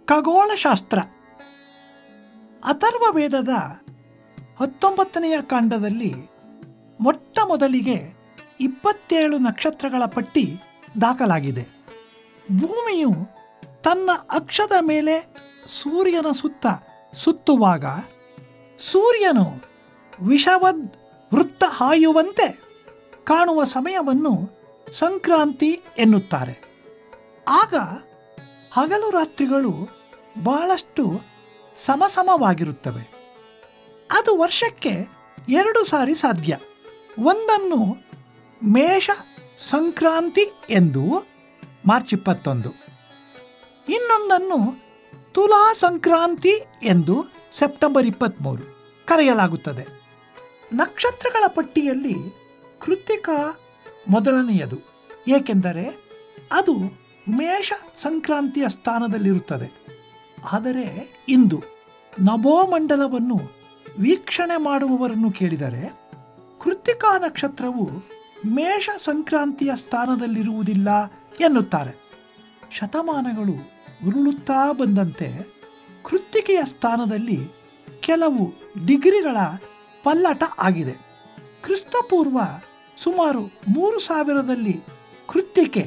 ಖಗೋಳಶಾಸ್ತ್ರ. ಅಥರ್ವ ವೇದದ 19ನೆಯ ಕಾಂಡದಲ್ಲಿ ಮೊಟ್ಟ ಮೊದಲಿಗೆ 27 ನಕ್ಷತ್ರಗಳ ಪಟ್ಟಿ ದಾಖಲಾಗಿದೆ. ಭೂಮಿಯು ತನ್ನ ಅಕ್ಷದ ಮೇಲೆ ಸೂರ್ಯನ ಸುತ್ತ ಸುತ್ತುವಾಗ ಸೂರ್ಯನು ವಿಷವದ್ ವೃತ್ತ ಹಾಯುವಂತೆ ಕಾಣುವ ಸಮಯವನ್ನು ಸಂಕ್ರಾಂತಿ ಎನ್ನುತ್ತಾರೆ. ಆಗ ಹಗಲು ರಾತ್ರಿಗಳು ಬಹಳಷ್ಟು ಸಮಸಮವಾಗಿರುತ್ತವೆ. ಅದು ವರ್ಷಕ್ಕೆ 2 ಸಾರಿ ಸಾಧ್ಯ. ಒಂದನ್ನು ಮೇಷ ಸಂಕ್ರಾಂತಿ ಎಂದು ಮಾರ್ಚ್ 21, ಇನ್ನೊಂದನ್ನು ತುಲಾ ಸಂಕ್ರಾಂತಿ ಎಂದು ಸೆಪ್ಟೆಂಬರ್ 23 ಕರೆಯಲಾಗುತ್ತದೆ. ನಕ್ಷತ್ರಗಳ ಪಟ್ಟಿಯಲ್ಲಿ ಕೃತ್ತಿಕಾ ಮೊದಲನೆಯದು, ಏಕೆಂದರೆ ಅದು ಮೇಷ ಸಂಕ್ರಾಂತಿಯ ಸ್ಥಾನದಲ್ಲಿರುತ್ತದೆ. ಆದರೆ ಇಂದು ನಭೋಮಂಡಲವನ್ನು ವೀಕ್ಷಣೆ ಮಾಡುವವರನ್ನು ಕೇಳಿದರೆ ಕೃತ್ತಿಕಾ ನಕ್ಷತ್ರವು ಮೇಷ ಸಂಕ್ರಾಂತಿಯ ಸ್ಥಾನದಲ್ಲಿರುವುದಿಲ್ಲ ಎನ್ನುತ್ತಾರೆ. ಶತಮಾನಗಳು ಉರುಳುತ್ತಾ ಬಂದಂತೆ ಕೃತ್ತಿಕೆಯ ಸ್ಥಾನದಲ್ಲಿ ಕೆಲವು ಡಿಗ್ರಿಗಳ ಪಲ್ಲಟ ಆಗಿದೆ. ಕ್ರಿಸ್ತಪೂರ್ವ ಸುಮಾರು 3000ರಲ್ಲಿ ಕೃತ್ತಿಕೆ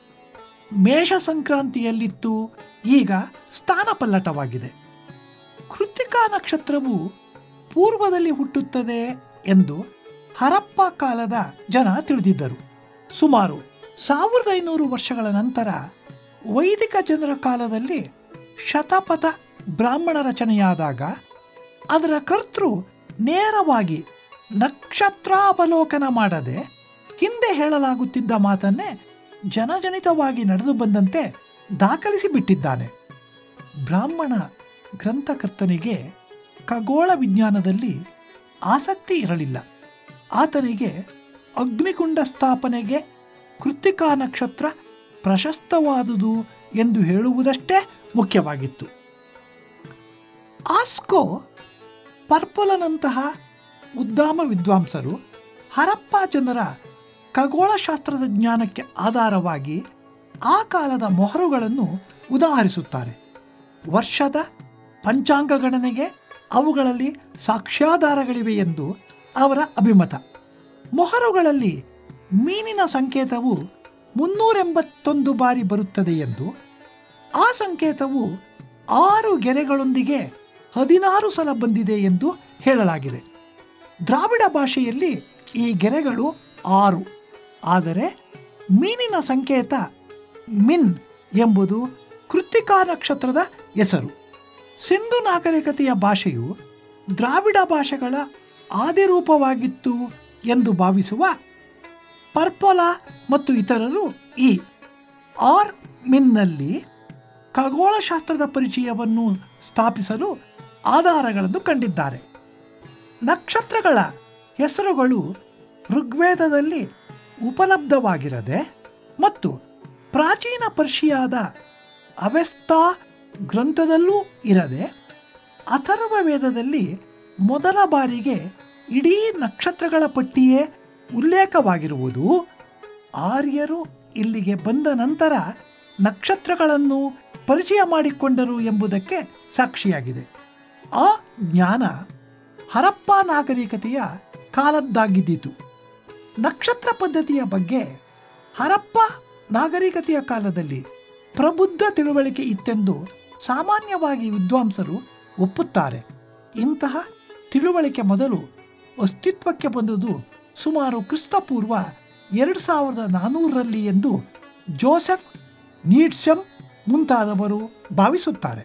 ಮೇಷ ಸಂಕ್ರಾಂತಿಯಲ್ಲಿತ್ತು, ಈಗ ಸ್ಥಾನ ಪಲ್ಲಟವಾಗಿದೆ. ಕೃತ್ತಿಕಾ ನಕ್ಷತ್ರವು ಪೂರ್ವದಲ್ಲಿ ಹುಟ್ಟುತ್ತದೆ ಎಂದು ಹರಪ್ಪ ಕಾಲದ ಜನ ತಿಳಿದಿದ್ದರು. ಸುಮಾರು 1500 ವರ್ಷಗಳ ನಂತರ ವೈದಿಕ ಜನರ ಕಾಲದಲ್ಲಿ ಶತಪಥ ಬ್ರಾಹ್ಮಣ ರಚನೆಯಾದಾಗ ಅದರ ಕರ್ತೃ ನೇರವಾಗಿ ನಕ್ಷತ್ರಾವಲೋಕನ ಮಾಡದೆ ಹಿಂದೆ ಹೇಳಲಾಗುತ್ತಿದ್ದ ಮಾತನ್ನೇ ಜನಜನಿತವಾಗಿ ನಡೆದು ಬಂದಂತೆ ದಾಖಲಿಸಿ ಬಿಟ್ಟಿದ್ದಾನೆ. ಬ್ರಾಹ್ಮಣ ಗ್ರಂಥಕರ್ತನಿಗೆ ಖಗೋಳ ವಿಜ್ಞಾನದಲ್ಲಿ ಆಸಕ್ತಿ ಇರಲಿಲ್ಲ. ಆತನಿಗೆ ಅಗ್ನಿಕುಂಡ ಸ್ಥಾಪನೆಗೆ ಕೃತ್ತಿಕಾ ನಕ್ಷತ್ರ ಪ್ರಶಸ್ತವಾದುದು ಎಂದು ಹೇಳುವುದಷ್ಟೇ ಮುಖ್ಯವಾಗಿತ್ತು. ಆಸ್ಕೋ ಪರ್ಪೊಲನಂತಹ ಉದ್ದಾಮ ವಿದ್ವಾಂಸರು ಹರಪ್ಪ ಜನರ ಖಗೋಳಶಾಸ್ತ್ರದ ಜ್ಞಾನಕ್ಕೆ ಆಧಾರವಾಗಿ ಆ ಕಾಲದ ಮೊಹರುಗಳನ್ನು ಉದಾಹರಿಸುತ್ತಾರೆ. ವರ್ಷದ ಪಂಚಾಂಗ ಗಣನೆಗೆ ಅವುಗಳಲ್ಲಿ ಸಾಕ್ಷ್ಯಾಧಾರಗಳಿವೆ ಎಂದು ಅವರ ಅಭಿಮತ. ಮೊಹರುಗಳಲ್ಲಿ ಮೀನಿನ ಸಂಕೇತವು 381 ಬಾರಿ ಬರುತ್ತದೆ ಎಂದು, ಆ ಸಂಕೇತವು 6 ಗೆರೆಗಳೊಂದಿಗೆ 16 ಸಲ ಬಂದಿದೆ ಎಂದು ಹೇಳಲಾಗಿದೆ. ದ್ರಾವಿಡ ಭಾಷೆಯಲ್ಲಿ ಈ ಗೆರೆಗಳು 6, ಆದರೆ ಮೀನಿನ ಸಂಕೇತ ಮಿನ್ ಎಂಬುದು ಕೃತ್ತಿಕಾ ನಕ್ಷತ್ರದ ಹೆಸರು. ಸಿಂಧು ನಾಗರಿಕತೆಯ ಭಾಷೆಯು ದ್ರಾವಿಡ ಭಾಷೆಗಳ ಆದಿರೂಪವಾಗಿತ್ತು ಎಂದು ಭಾವಿಸುವ ಪರ್ಪೊಲ ಮತ್ತು ಇತರರು ಈ ಆರ್ ಮಿನ್ನಲ್ಲಿ ಖಗೋಳಶಾಸ್ತ್ರದ ಪರಿಚಯವನ್ನು ಸ್ಥಾಪಿಸಲು ಆಧಾರಗಳನ್ನು ಕಂಡಿದ್ದಾರೆ. ನಕ್ಷತ್ರಗಳ ಹೆಸರುಗಳು ಋಗ್ವೇದದಲ್ಲಿ ಉಪಲಬ್ಧವಾಗಿರದೆ ಮತ್ತು ಪ್ರಾಚೀನ ಪರ್ಷಿಯಾದ ಅವೆಸ್ತಾ ಗ್ರಂಥದಲ್ಲೂ ಇರದೆ ಅಥರ್ವ ವೇದದಲ್ಲಿ ಮೊದಲ ಬಾರಿಗೆ ಇಡೀ ನಕ್ಷತ್ರಗಳ ಪಟ್ಟಿಯೇ ಉಲ್ಲೇಖವಾಗಿರುವುದು ಆರ್ಯರು ಇಲ್ಲಿಗೆ ಬಂದ ನಂತರ ನಕ್ಷತ್ರಗಳನ್ನು ಪರಿಚಯ ಮಾಡಿಕೊಂಡರು ಎಂಬುದಕ್ಕೆ ಸಾಕ್ಷಿಯಾಗಿದೆ. ಆ ಜ್ಞಾನ ಹರಪ್ಪ ನಾಗರಿಕತೆಯ ಕಾಲದ್ದಾಗಿದ್ದಿತು. ನಕ್ಷತ್ರ ಪದ್ಧತಿಯ ಬಗ್ಗೆ ಹರಪ್ಪ ನಾಗರಿಕತೆಯ ಕಾಲದಲ್ಲಿ ಪ್ರಬುದ್ಧ ತಿಳುವಳಿಕೆ ಇತ್ತೆಂದು ಸಾಮಾನ್ಯವಾಗಿ ವಿದ್ವಾಂಸರು ಒಪ್ಪುತ್ತಾರೆ. ಇಂತಹ ತಿಳುವಳಿಕೆ ಮೊದಲು ಅಸ್ತಿತ್ವಕ್ಕೆ ಬಂದುದು ಸುಮಾರು ಕ್ರಿಸ್ತಪೂರ್ವ 2400ರಲ್ಲಿ ಎಂದು ಜೋಸೆಫ್ ನೀಡ್ಸಮ್ ಮುಂತಾದವರು ಭಾವಿಸುತ್ತಾರೆ.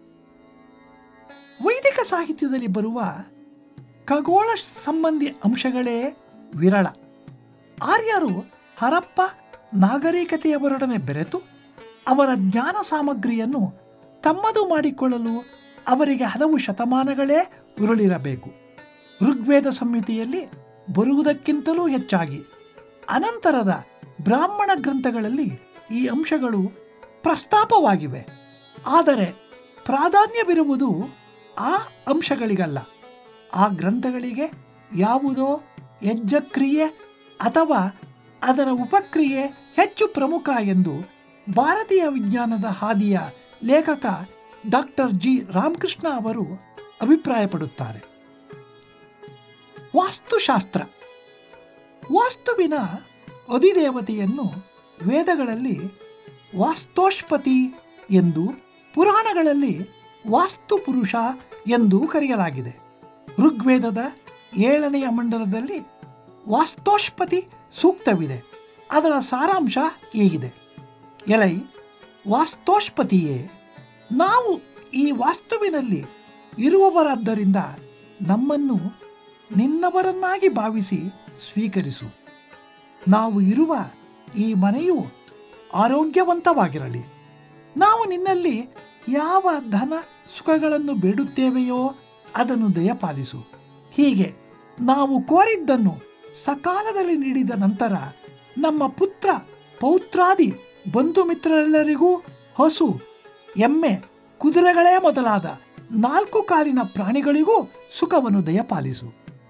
ವೈದಿಕ ಸಾಹಿತ್ಯದಲ್ಲಿ ಬರುವ ಖಗೋಳ ಸಂಬಂಧಿ ಅಂಶಗಳೇ ವಿರಳ. ಆರ್ಯರು ಹರಪ್ಪ ನಾಗರಿಕತೆಯವರೊಡನೆ ಬೆರೆತು ಅವರ ಜ್ಞಾನ ಸಾಮಗ್ರಿಯನ್ನು ತಮ್ಮದು ಮಾಡಿಕೊಳ್ಳಲು ಅವರಿಗೆ ಹಲವು ಶತಮಾನಗಳೇ ಉರುಳಿರಬೇಕು. ಋಗ್ವೇದ ಸಂಹಿತೆಯಲ್ಲಿ ಬರುವುದಕ್ಕಿಂತಲೂ ಹೆಚ್ಚಾಗಿ ಅನಂತರದ ಬ್ರಾಹ್ಮಣ ಗ್ರಂಥಗಳಲ್ಲಿ ಈ ಅಂಶಗಳು ಪ್ರಸ್ತಾಪವಾಗಿವೆ. ಆದರೆ ಪ್ರಾಧಾನ್ಯವಿರುವುದು ಆ ಅಂಶಗಳಿಗಲ್ಲ. ಆ ಗ್ರಂಥಗಳಿಗೆ ಯಾವುದೋ ಯಜ್ಞಕ್ರಿಯೆ ಅಥವಾ ಅದರ ಉಪಕ್ರಿಯೆ ಹೆಚ್ಚು ಪ್ರಮುಖ ಎಂದು ಭಾರತೀಯ ವಿಜ್ಞಾನದ ಹಾದಿಯ ಲೇಖಕ ಡಾಕ್ಟರ್ ಜಿ ರಾಮಕೃಷ್ಣ ಅವರು ಅಭಿಪ್ರಾಯಪಡುತ್ತಾರೆ. ವಾಸ್ತುಶಾಸ್ತ್ರ. ವಾಸ್ತುವಿನ ಅಧಿದೇವತೆಯನ್ನು ವೇದಗಳಲ್ಲಿ ವಾಸ್ತೋಷ್ಪತಿ ಎಂದು, ಪುರಾಣಗಳಲ್ಲಿ ವಾಸ್ತುಪುರುಷ ಎಂದು ಕರೆಯಲಾಗಿದೆ. ಋಗ್ವೇದದ 7ನೇ ಮಂಡಲದಲ್ಲಿ ವಾಸ್ತೋಷ್ಪತಿ ಸೂಕ್ತವಿದೆ. ಅದರ ಸಾರಾಂಶ ಹೀಗಿದೆ: ಎಲೈ ವಾಸ್ತೋಷ್ಪತಿಯೇ, ನಾವು ಈ ವಾಸ್ತುವಿನಲ್ಲಿ ಇರುವವರಾದ್ದರಿಂದ ನಮ್ಮನ್ನು ನಿನ್ನವರನ್ನಾಗಿ ಭಾವಿಸಿ ಸ್ವೀಕರಿಸು. ನಾವು ಇರುವ ಈ ಮನೆಯು ಆರೋಗ್ಯವಂತವಾಗಿರಲಿ. ನಾವು ನಿನ್ನಲ್ಲಿ ಯಾವ ಧನ ಸುಖಗಳನ್ನು ಬೇಡುತ್ತೇವೆಯೋ ಅದನ್ನು ದಯಪಾಲಿಸು. ಹೀಗೆ ನಾವು ಕೋರಿದ್ದನ್ನು ಸಕಾಲದಲ್ಲಿ ನೀಡಿದ ನಂತರ ನಮ್ಮ ಪುತ್ರ ಪೌತ್ರಾದಿ ಬಂಧು ಮಿತ್ರರೆಲ್ಲರಿಗೂ ಹಸು, ಎಮ್ಮೆ, ಕುದುರೆಗಳೇ ಮೊದಲಾದ 4 ಕಾಲಿನ ಪ್ರಾಣಿಗಳಿಗೂ ಸುಖವನ್ನು ದಯಪಾಲಿಸು.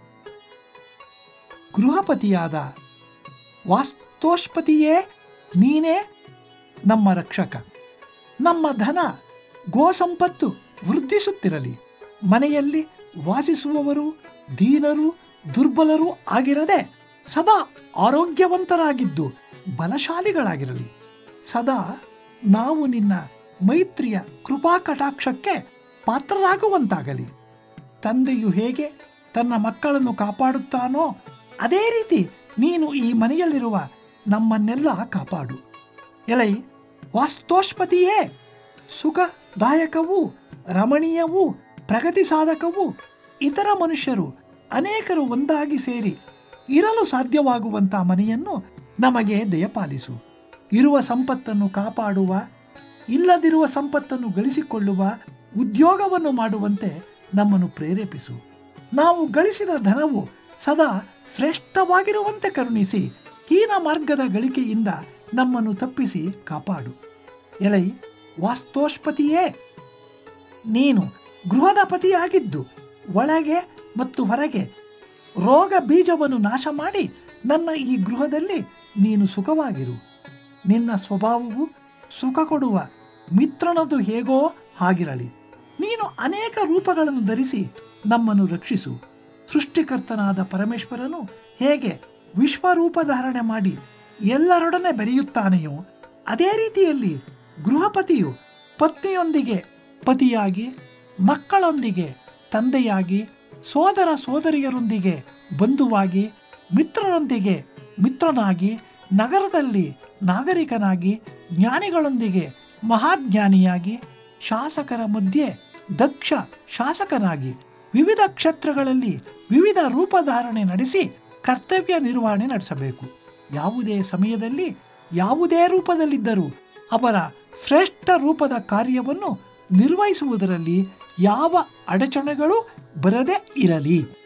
ಗೃಹಪತಿಯಾದ ವಾಸ್ತೋಷ್ಪತಿಯೇ, ನೀನೇ ನಮ್ಮ ರಕ್ಷಕ. ನಮ್ಮ ಧನ ಗೋಸಂಪತ್ತು ವೃದ್ಧಿಸುತ್ತಿರಲಿ. ಮನೆಯಲ್ಲಿ ವಾಸಿಸುವವರು ದೀನರು ದುರ್ಬಲರೂ ಆಗಿರದೆ ಸದಾ ಆರೋಗ್ಯವಂತರಾಗಿದ್ದು ಬಲಶಾಲಿಗಳಾಗಿರಲಿ. ಸದಾ ನಾವು ನಿನ್ನ ಮೈತ್ರಿಯ ಕೃಪಾ ಕಟಾಕ್ಷಕ್ಕೆ ಪಾತ್ರರಾಗುವಂತಾಗಲಿ. ತಂದೆಯು ಹೇಗೆ ತನ್ನ ಮಕ್ಕಳನ್ನು ಕಾಪಾಡುತ್ತಾನೋ ಅದೇ ರೀತಿ ನೀನು ಈ ಮನೆಯಲ್ಲಿರುವ ನಮ್ಮನ್ನೆಲ್ಲ ಕಾಪಾಡು. ಎಲೈ ವಾಸ್ತೋಷ್ಪತಿಯೇ, ಸುಖದಾಯಕವೂ ರಮಣೀಯವೂ ಪ್ರಗತಿ ಸಾಧಕವೂ ಇತರ ಮನುಷ್ಯರು ಅನೇಕರು ಒಂದಾಗಿ ಸೇರಿ ಇರಲು ಸಾಧ್ಯವಾಗುವಂಥ ಮನೆಯನ್ನು ನಮಗೆ ದಯಪಾಲಿಸು. ಇರುವ ಸಂಪತ್ತನ್ನು ಕಾಪಾಡುವ, ಇಲ್ಲದಿರುವ ಸಂಪತ್ತನ್ನು ಗಳಿಸಿಕೊಳ್ಳುವ ಉದ್ಯೋಗವನ್ನು ಮಾಡುವಂತೆ ನಮ್ಮನ್ನು ಪ್ರೇರೇಪಿಸು. ನಾವು ಗಳಿಸಿದ ಧನವು ಸದಾ ಶ್ರೇಷ್ಠವಾಗಿರುವಂತೆ ಕರುಣಿಸಿ ಹೀನ ಮಾರ್ಗದ ಗಳಿಕೆಯಿಂದ ನಮ್ಮನ್ನು ತಪ್ಪಿಸಿ ಕಾಪಾಡು. ಎಲೈ ವಾಸ್ತೋಷ್ಪತಿಯೇ, ನೀನು ಗೃಹದ ಪತಿಯಾಗಿದ್ದು ಒಳಗೆ ಮತ್ತು ಹೊರಗೆ ರೋಗ ಬೀಜವನ್ನು ನಾಶ ಮಾಡಿ ನನ್ನ ಈ ಗೃಹದಲ್ಲಿ ನೀನು ಸುಖವಾಗಿರು. ನಿನ್ನ ಸ್ವಭಾವವು ಸುಖ ಕೊಡುವ ಮಿತ್ರನದು ಹೇಗೋ ಹಾಗಿರಲಿ. ನೀನು ಅನೇಕ ರೂಪಗಳನ್ನು ಧರಿಸಿ ನಮ್ಮನ್ನು ರಕ್ಷಿಸು. ಸೃಷ್ಟಿಕರ್ತನಾದ ಪರಮೇಶ್ವರನು ಹೇಗೆ ವಿಶ್ವರೂಪ ಧಾರಣೆ ಮಾಡಿ ಎಲ್ಲರೊಡನೆ ಬೆರೆಯುತ್ತಾನೆಯೋ ಅದೇ ರೀತಿಯಲ್ಲಿ ಗೃಹಪತಿಯು ಪತ್ನಿಯೊಂದಿಗೆ ಪತಿಯಾಗಿ, ಮಕ್ಕಳೊಂದಿಗೆ ತಂದೆಯಾಗಿ, ಸೋದರ ಸೋದರಿಯರೊಂದಿಗೆ ಬಂಧುವಾಗಿ, ಮಿತ್ರರೊಂದಿಗೆ ಮಿತ್ರನಾಗಿ, ನಗರದಲ್ಲಿ ನಾಗರಿಕನಾಗಿ, ಜ್ಞಾನಿಗಳೊಂದಿಗೆ ಮಹಾಜ್ಞಾನಿಯಾಗಿ, ಶಾಸಕರ ಮಧ್ಯೆ ದಕ್ಷ ಶಾಸಕನಾಗಿ, ವಿವಿಧ ಕ್ಷೇತ್ರಗಳಲ್ಲಿ ವಿವಿಧ ರೂಪಧಾರಣೆ ನಡೆಸಿ ಕರ್ತವ್ಯ ನಿರ್ವಹಣೆ ನಡೆಸಬೇಕು. ಯಾವುದೇ ಸಮಯದಲ್ಲಿ ಯಾವುದೇ ರೂಪದಲ್ಲಿದ್ದರೂ ಅವರ ಶ್ರೇಷ್ಠ ರೂಪದ ಕಾರ್ಯವನ್ನು ನಿರ್ವಹಿಸುವುದರಲ್ಲಿ ಯಾವ ಅಡಚಣೆಗಳು ಬರದೇ ಇರಲಿ.